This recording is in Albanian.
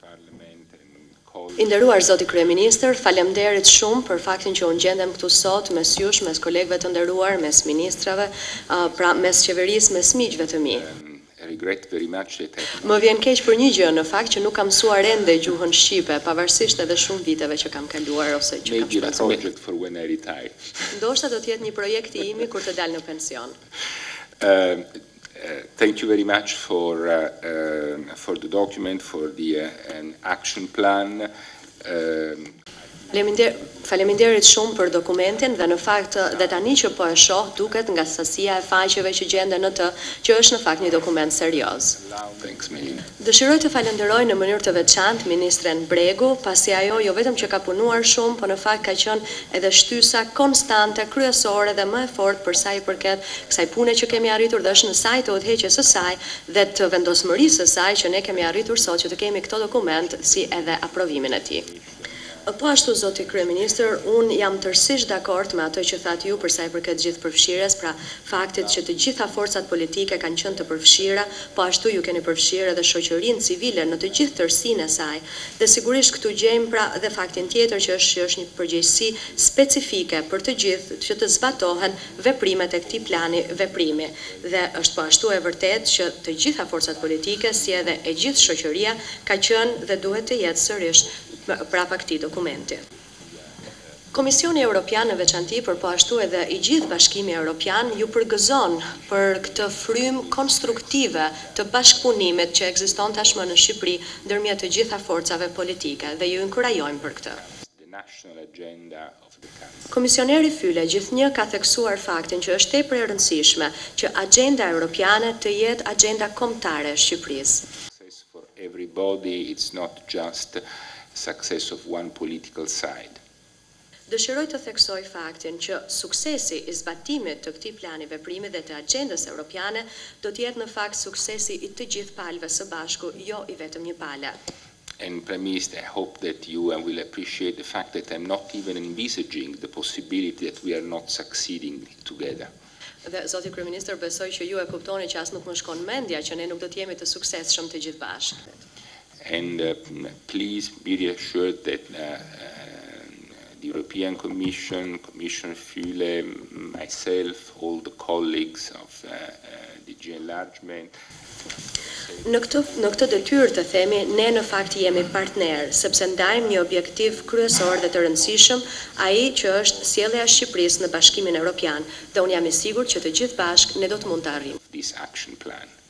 I nderuar zoti kryeministër, faleminderit shumë për faktin që unë gjendem këtu sot mes jush, mes kolegëve të nderuar, mes ministrave, pra mes qeverisë, mes miqve të mi. Më vjen keq për një gjë, në fakt që nuk kam mësuar ende gjuhën shqipe, pavarësisht edhe shumë viteve që kam kaluar ose që kam shpenzuar. Ndoshta do të jetë një projekt i imi kur të dal në pension. Thank you very much for the document, for the action plan. Faleminderit shumë për dokumentin dhe në fakt dhe tani që po e shoh duket nga sasia e faqeve që gjenden në të që është në fakt një dokument serioz. Dëshiroj të falenderoj në mënyrë të veçantë ministren Bregu, pasi ajo jo vetëm që ka punuar shumë, por në fakt ka qenë edhe shtysa konstante, kryesore dhe më e fortë për sa i përket kësaj pune që kemi arritur dhe është në saj të udhëheqjes së saj dhe të vendosmërisë së saj që ne kemi arritur sot që të kemi këto dokument si edhe aprovimin e tij. Po ashtu, zoti kryeministër, unë jam tërësisht dakord me ato që thatë ju për sa i përket gjithë përfshirjes, pra faktit që të gjitha forcat politike kanë qenë të përfshira, po ashtu ju keni përfshirë edhe shoqërinë civile në të gjithë tërësinë e saj. Dhe sigurisht këtu gjejmë pra dhe faktin tjetër që është një përgjegjësi specifike për të gjithë që të zbatohen veprimet e këtij plani veprimi. Dhe është po ashtu e vërtet që të gjitha forcat politike, si edhe e gjithë shoqëria, ka qenë dhe duhet të jetë sërish prapa këtij dokumenti. Komisioni Evropian në veçanti, por po ashtu edhe i gjithë Bashkimi Evropian ju përgëzon për këtë frymë konstruktive të bashkëpunimit që ekziston tashmë në Shqipëri ndërmjet të gjitha forcave politike dhe ju inkurajojmë për këtë. Komisioneri Fyle gjithnjë ka theksuar faktin që është tepër e rëndësishme që agjenda europiane të jetë agjenda kombëtare e Shqipërisë. Success of one political side. Dëshiroj të theksoj faktin që suksesi i zbatimit të këtij plani veprimi dhe të agjendës europiane do të jetë në fakt suksesi i të gjithë palëve së bashku, jo i vetëm një pale. And Prime Minister, I hope that you will appreciate the fact that I'm not even envisaging the possibility that we are not succeeding together. Dhe zoti kryeministër, besoj që ju e kuptoni që as nuk më shkon mendja që ne nuk do të jemi të suksesshëm të gjithë bashkë. And please be reassured that the European Commission, Commissioner Fyle, myself, all the colleagues of DG Enlargement. Në këtë detyrë të themi, ne në fakt jemi partner, sepse ndajmë një objektiv kryesor dhe të rëndësishëm, ai që është sjellja e Shqipërisë në Bashkimin Evropian, dhe unë jam i sigurt që të gjithë bashkë ne do të mund të arrijmë this action plan.